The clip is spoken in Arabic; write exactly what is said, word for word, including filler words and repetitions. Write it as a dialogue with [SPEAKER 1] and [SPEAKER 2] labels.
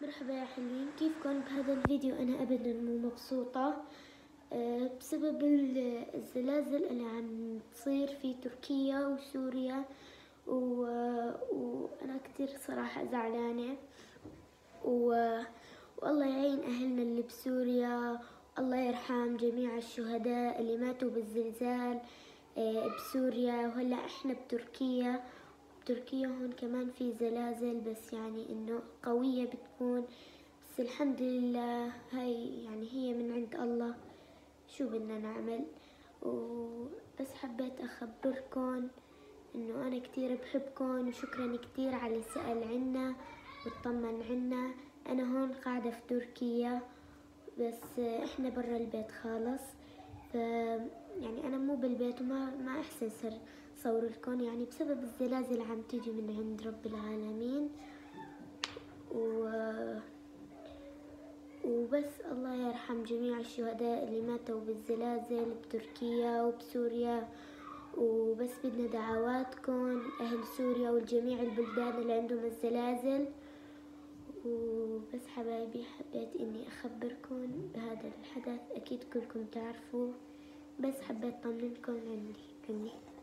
[SPEAKER 1] مرحبا يا حلوين، كيفكن؟ بهذا الفيديو أنا أبدا مو مبسوطة أه بسبب الزلازل اللي عم تصير في تركيا وسوريا، وأنا كتير صراحة زعلانة، والله يعين أهلنا اللي بسوريا، الله يرحم جميع الشهداء اللي ماتوا بالزلزال أه بسوريا. وهلأ إحنا بتركيا تركيا هون كمان في زلازل، بس يعني انه قوية بتكون، بس الحمد لله هاي يعني هي من عند الله، شو بدنا نعمل. وبس حبيت اخبركن انه انا كتير بحبكن، وشكرا كتير على اللي سأل عنا وطمن عنا. انا هون قاعدة في تركيا، بس احنا برا البيت خالص، ف يعني انا مو بالبيت وما ما احسن صر صور لكم، يعني بسبب الزلازل عم تيجي من عند رب العالمين. و... وبس الله يرحم جميع الشهداء اللي ماتوا بالزلازل بتركيا وبسوريا. وبس بدنا دعواتكم أهل سوريا والجميع البلدان اللي عندهم الزلازل. وبس حبايبي، حبيت إني أخبركم بهذا الحدث، أكيد كلكم تعرفوه، بس حبيت طمنكم عني عني